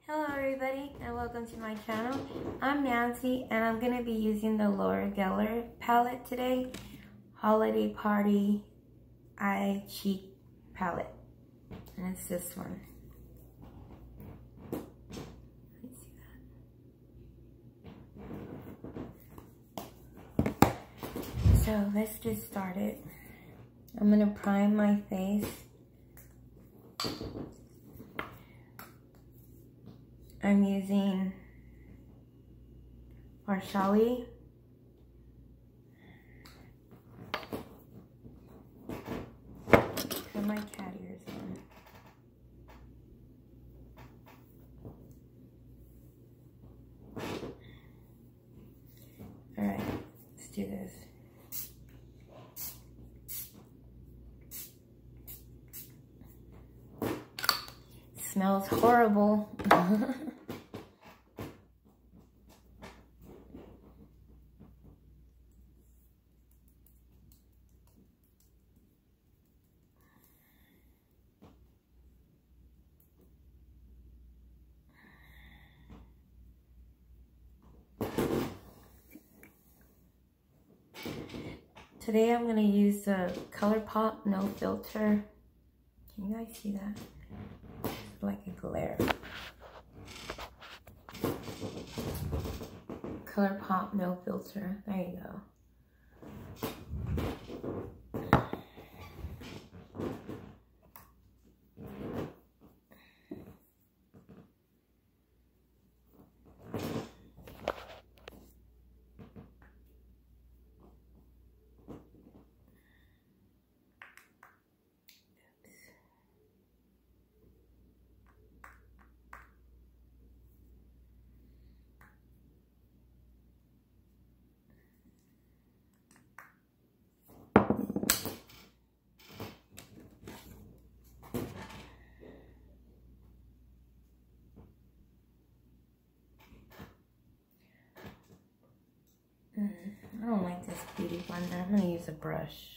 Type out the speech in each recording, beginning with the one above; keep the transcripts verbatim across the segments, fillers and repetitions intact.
Hello everybody and welcome to my channel. I'm Nancy and I'm going to be using the Laura Geller palette today. Holiday Party Eye Cheek palette. And it's this one. Let me see that. So let's get started. I'm going to prime my face. I'm using Arshali. Put my cat ears on. Alright, let's do this. It smells horrible. Today I'm going to use the ColourPop No Filter. Can you guys see that? It's like a glare. ColourPop No Filter. There you go. I don't like this beauty blender. I'm going to use a brush.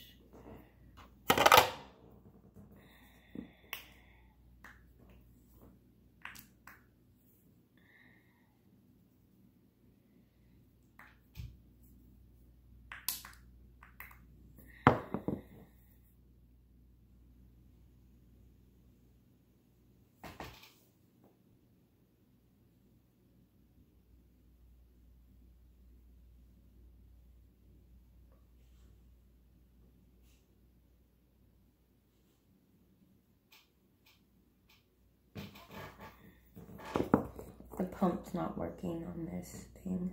The pump's not working on this thing.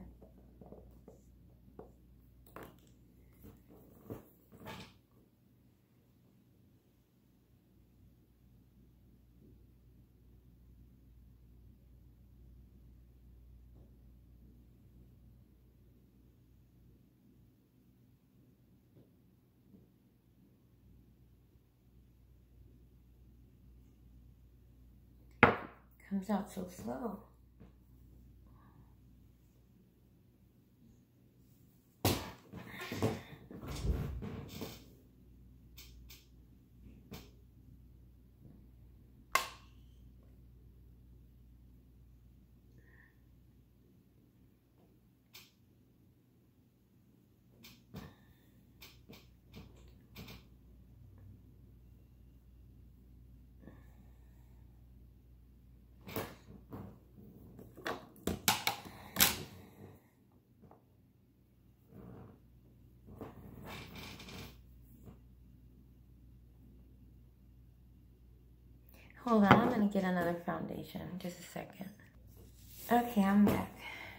Comes out so slow. Hold on, I'm gonna get another foundation. Just a second. Okay, I'm back.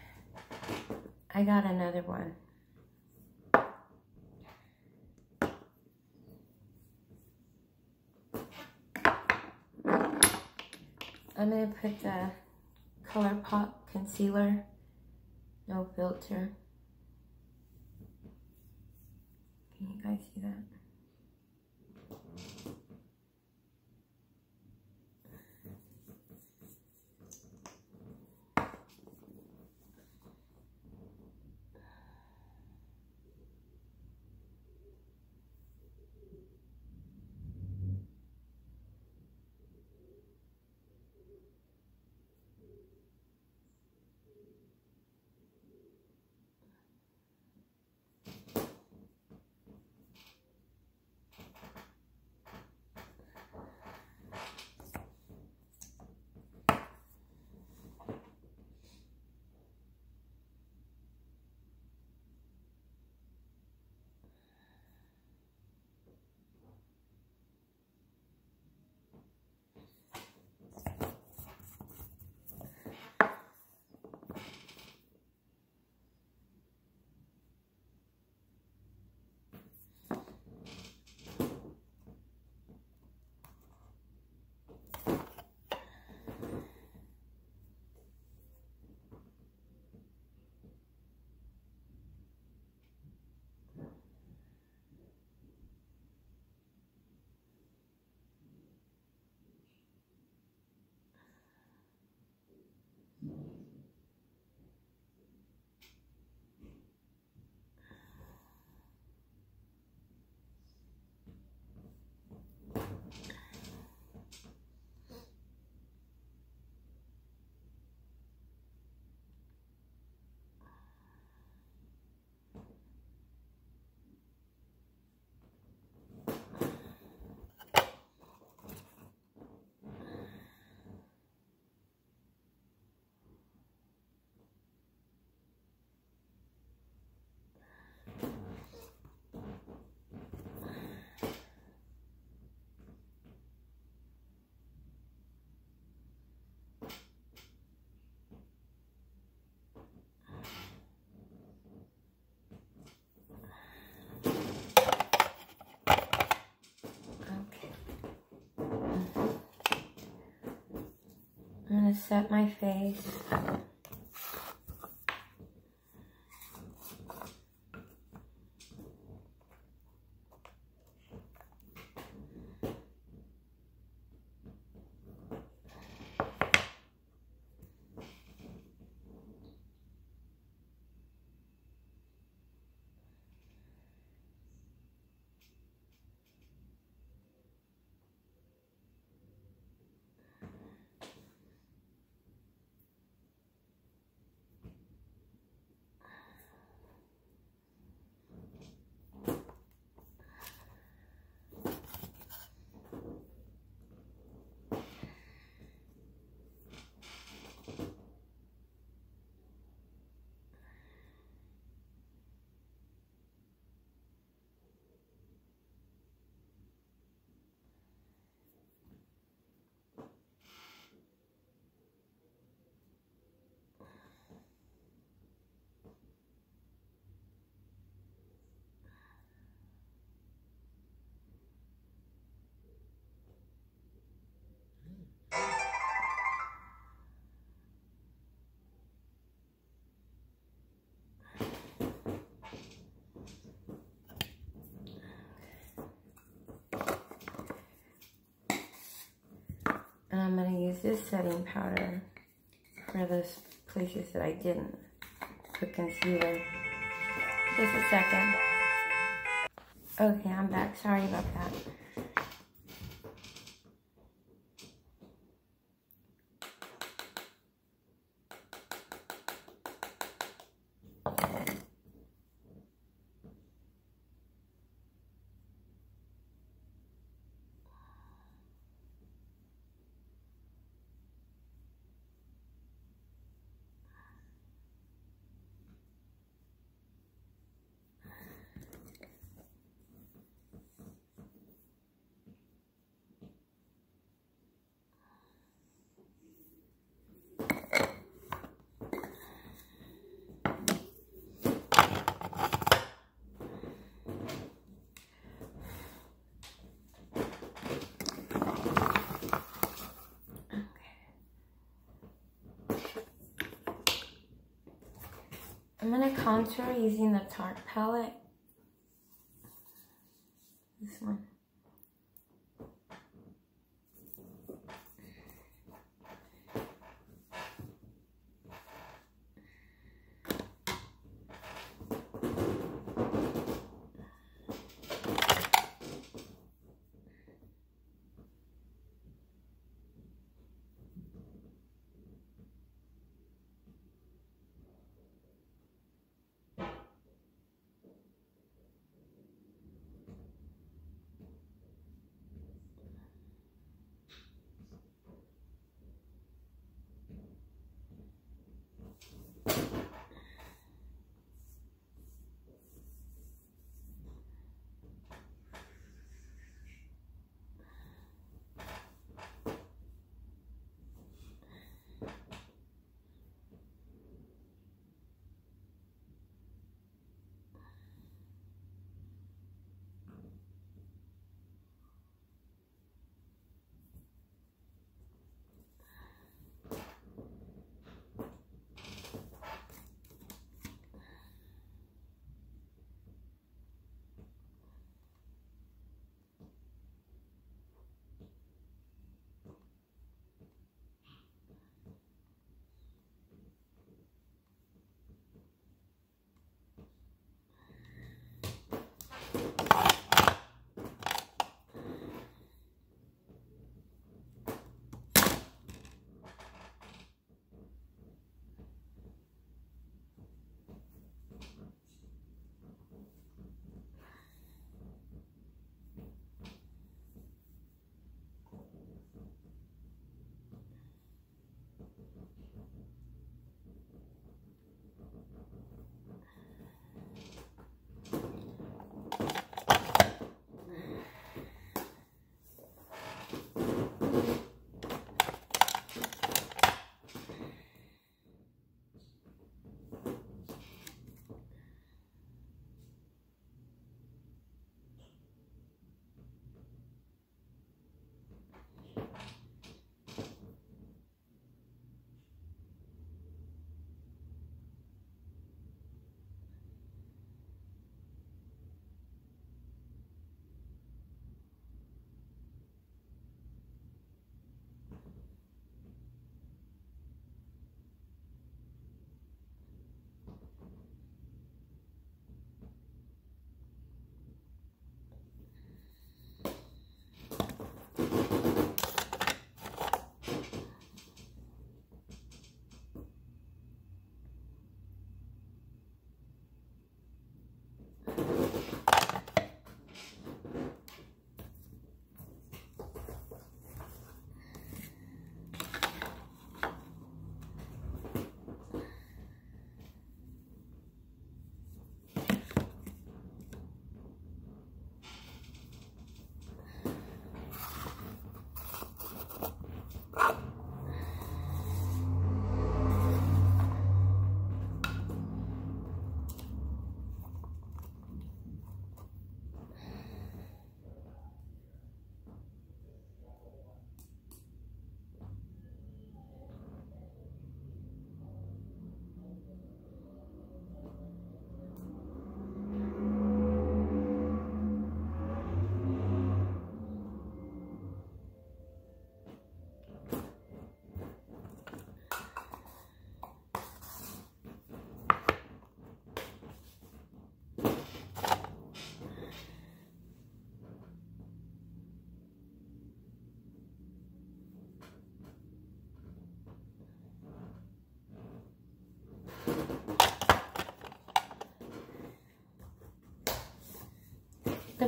I got another one. I'm gonna put the ColourPop concealer, no filter. Can you guys see that? I'm going to set my face. And I'm going to use this setting powder for those places that I didn't put concealer. Just a second. Okay, I'm back. Sorry about that. I'm going to contour using the Tarte palette. This one.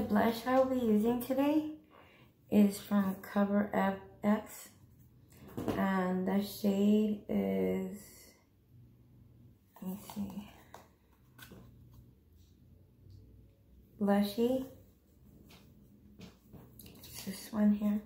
blush I'll be using today is from Cover F X, and the shade is, let me see, Blushy. It's this one here.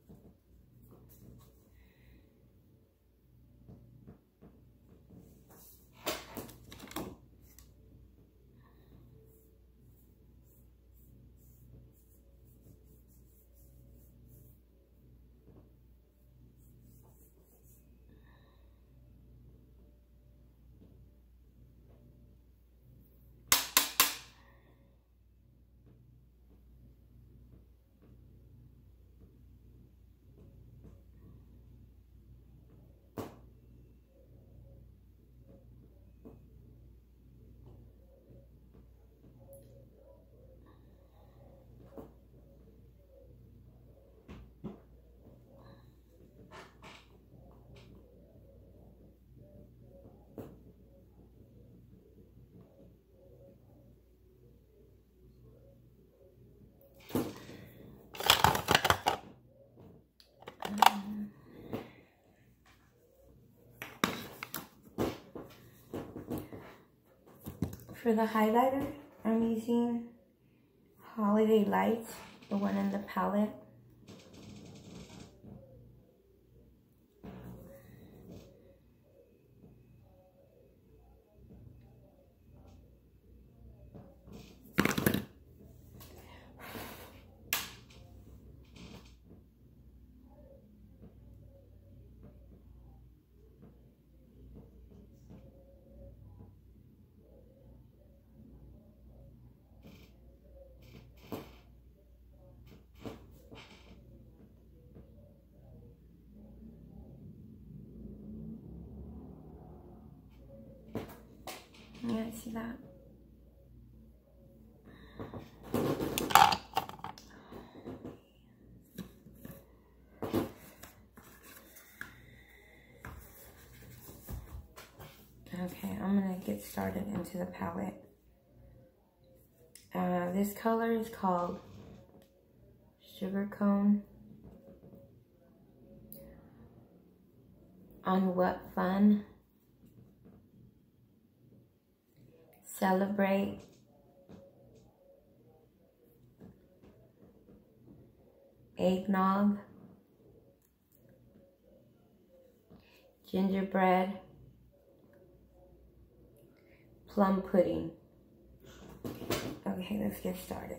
For the highlighter, I'm using Holiday Lights, the one in the palette. Yeah, see that? Okay, I'm gonna get started into the palette. Uh, this color is called Sugar Cone. On What Fun. Celebrate. Eggnog. Gingerbread. Plum pudding. Okay, let's get started.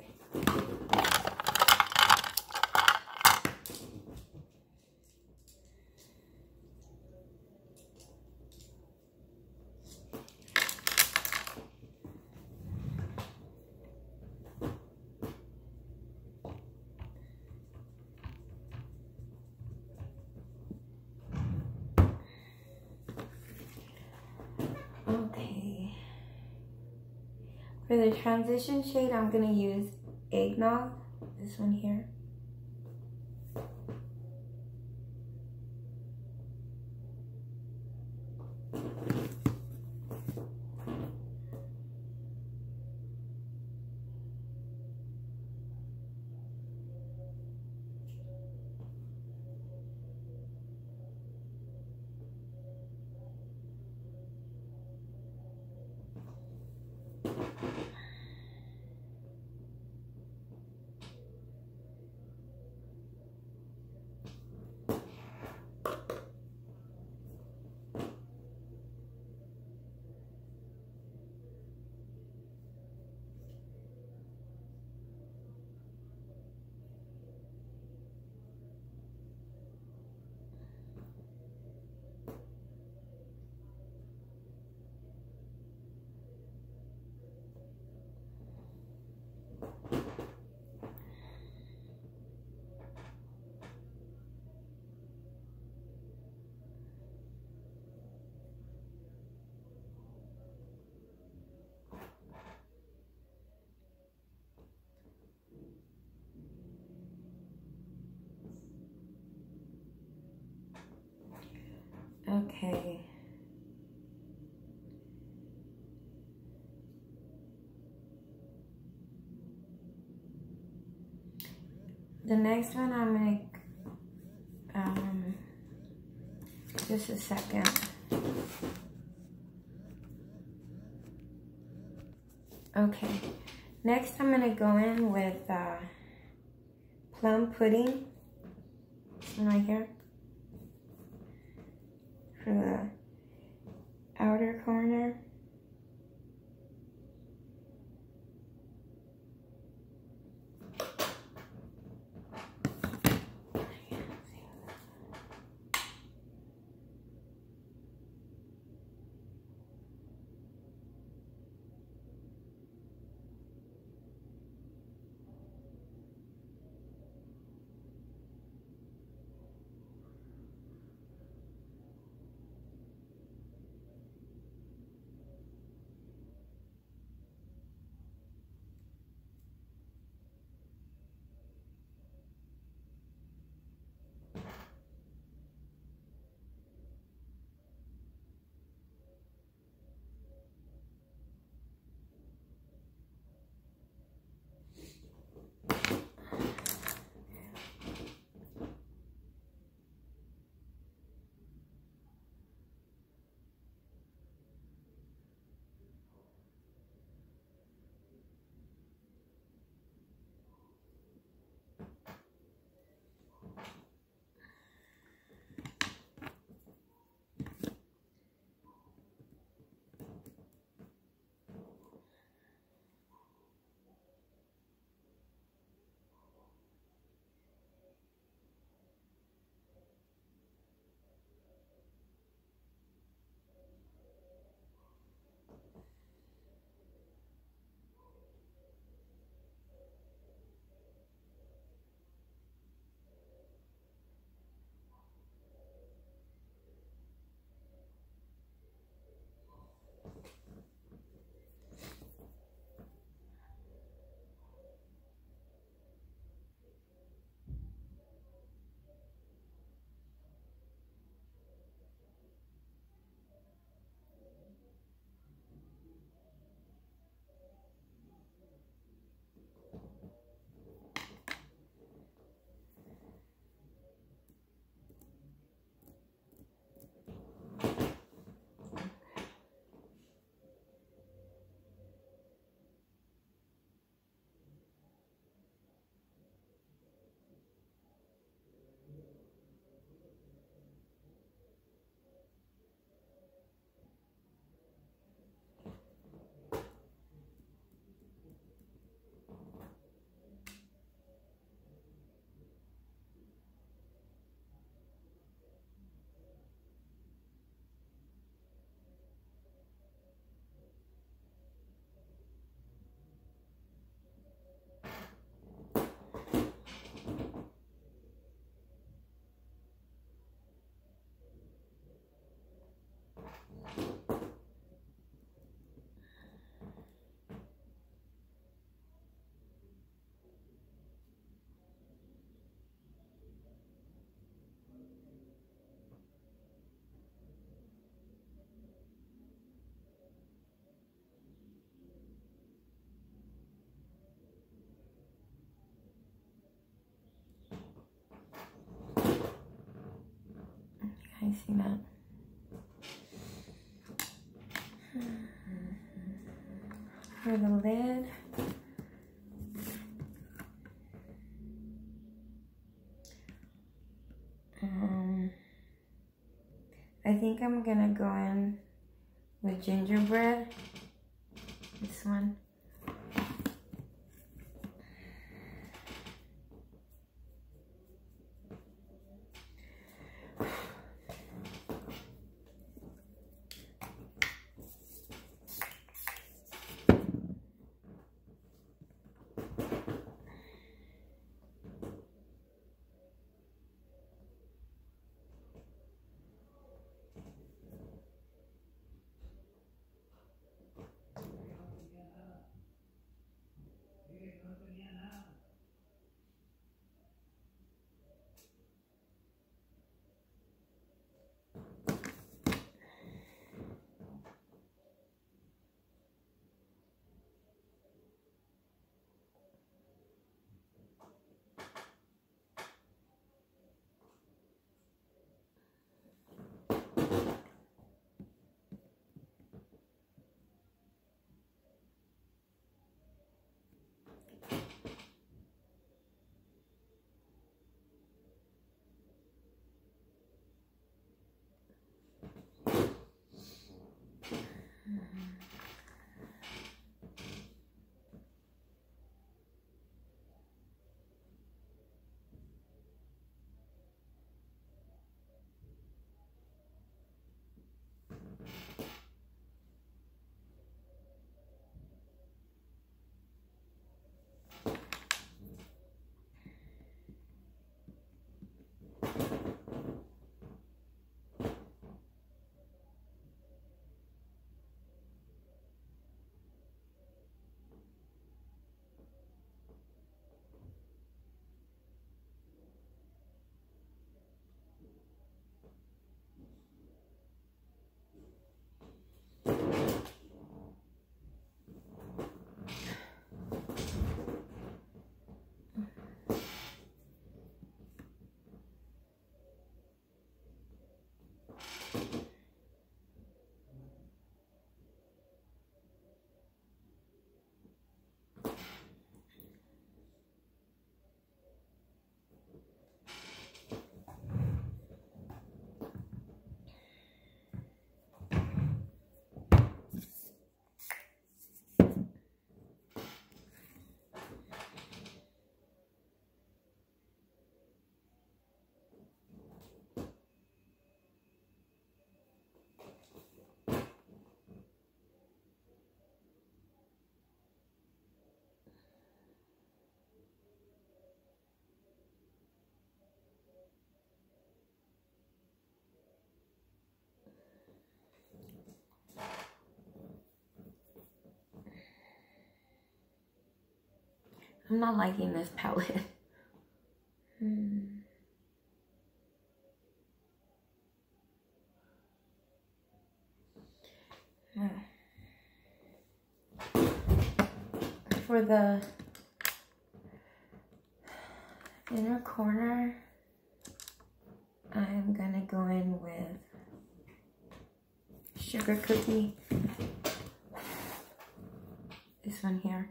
For the transition shade, I'm going to use Eggnog, this one here. Okay. The next one I'm gonna, um, just a second. Okay, next I'm gonna go in with uh, plum pudding right here for the outer corner. I see that. For the lid, um, I think I'm gonna go in with gingerbread, this one. I'm not liking this palette. hmm. Now, for the inner corner, I'm gonna go in with Sugar Cookie. This one here.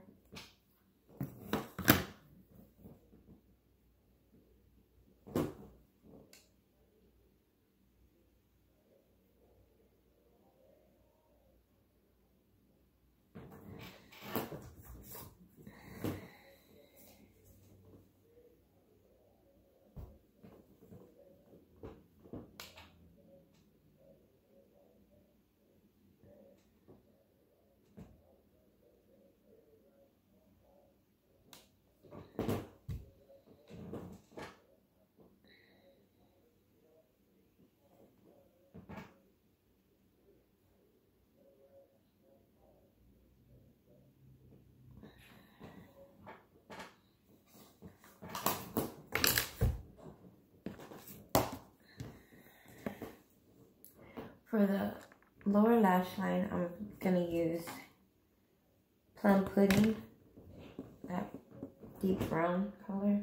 For the lower lash line, I'm gonna use Plum Pudding, that deep brown color.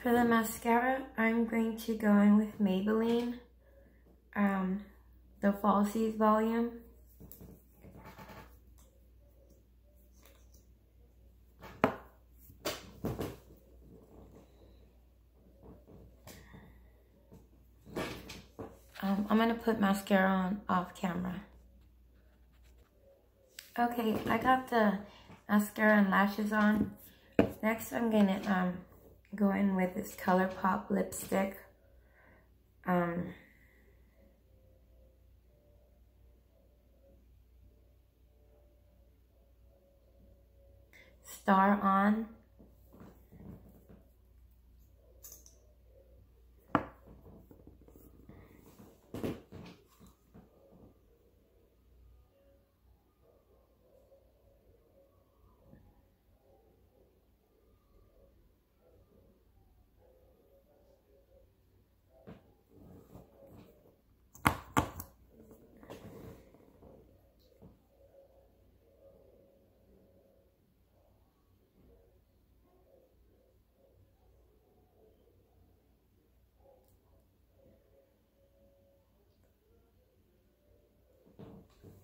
For the mascara, I'm going to go in with Maybelline, um, the Falsies volume. Um, I'm gonna put mascara on off camera. Okay, I got the mascara and lashes on. Next, I'm gonna um go in with this ColourPop lipstick. Um, Star On.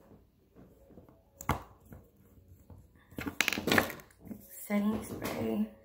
Setting spray.